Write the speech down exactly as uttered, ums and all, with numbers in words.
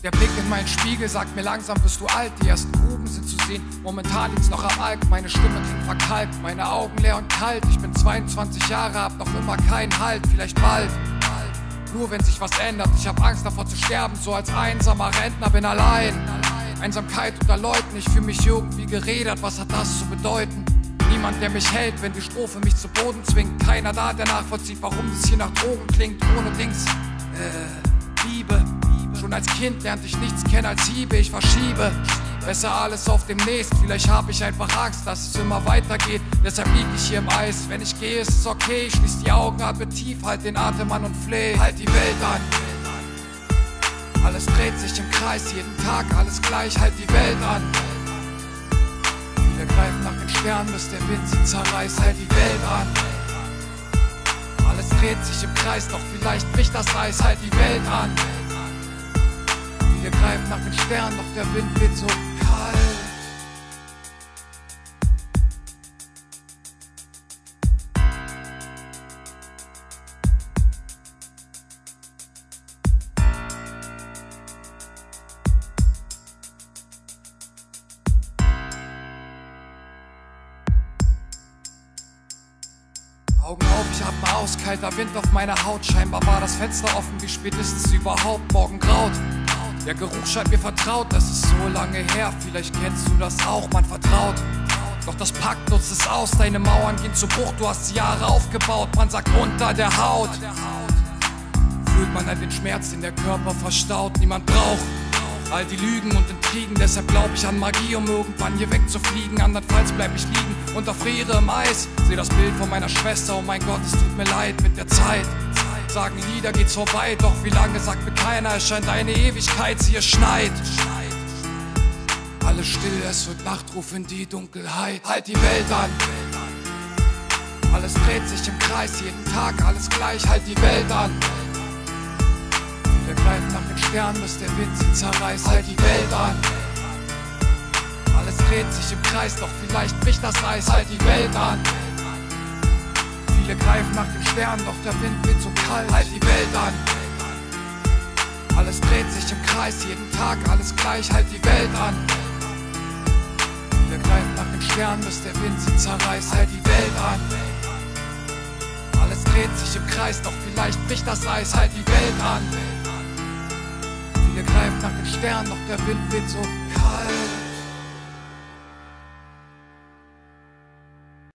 Der Blick in meinen Spiegel sagt mir, langsam wirst du alt. Die ersten Gruben sind zu sehen, momentan liegt's noch am Alk. Meine Stimme klingt verkalkt, meine Augen leer und kalt. Ich bin zweiundzwanzig Jahre, hab noch immer keinen Halt, vielleicht bald. Nur wenn sich was ändert, ich hab Angst davor zu sterben. So als einsamer Rentner, bin allein. Einsamkeit unter Leuten, ich fühl mich irgendwie gerädert. Was hat das zu bedeuten? Niemand, der mich hält, wenn die Strophe mich zu Boden zwingt. Keiner da, der nachvollzieht, warum es hier nach Drogen klingt. Ohne Dings, äh, Liebe. Schon als Kind lernte ich nichts kennen als Hiebe, ich verschiebe. Besser alles auf demnächst, vielleicht hab ich einfach Angst, dass es immer weitergeht. Deshalb lieg ich hier im Eis, wenn ich gehe ist es okay. Schließ die Augen, atme tief, halt den Atem an und fleh. Halt die Welt an. Alles dreht sich im Kreis, jeden Tag alles gleich, halt die Welt an. Viele greifen nach den Sternen, bis der Wind sie zerreißt, halt die Welt an. Alles dreht sich im Kreis, doch vielleicht bricht das Eis, halt die Welt an. Wir greifen nach den Sternen, doch der Wind wird so kalt. Augen auf, ich atme aus, kalter Wind auf meiner Haut. Scheinbar war das Fenster offen, wie spät ist es überhaupt? Morgen graut. Der Geruch scheint mir vertraut, das ist so lange her. Vielleicht kennst du das auch, man vertraut. Doch das Pakt nutzt es aus, deine Mauern gehen zu Bruch. Du hast Jahre aufgebaut, man sagt unter der Haut. Fühlt man an den Schmerz, den der Körper verstaut. Niemand braucht all die Lügen und Intrigen. Deshalb glaub ich an Magie, um irgendwann hier wegzufliegen. Andernfalls bleib ich liegen und erfriere im Eis. Seh das Bild von meiner Schwester, oh mein Gott, es tut mir leid mit der Zeit. Sagen Lieder, geht's vorbei, doch wie lange sagt mir keiner. Es scheint eine Ewigkeit, sie es schneit. Alles still, es wird Nachtruf in die Dunkelheit. Halt die Welt an. Alles dreht sich im Kreis, jeden Tag alles gleich. Halt die Welt an. Wir greifen nach den Sternen, bis der Wind sie zerreißt. Halt die Welt an. Alles dreht sich im Kreis, doch vielleicht bricht das Eis. Halt die Welt an. Viele greifen nach den Sternen, doch der Wind wird so kalt. Halt die Welt an. Alles dreht sich im Kreis, jeden Tag alles gleich. Halt die Welt an. Wir greifen nach den Sternen, bis der Wind sie zerreißt. Halt die Welt an. Alles dreht sich im Kreis, doch vielleicht bricht das Eis. Halt die Welt an. Viele greifen nach den Sternen, doch der Wind wird so kalt.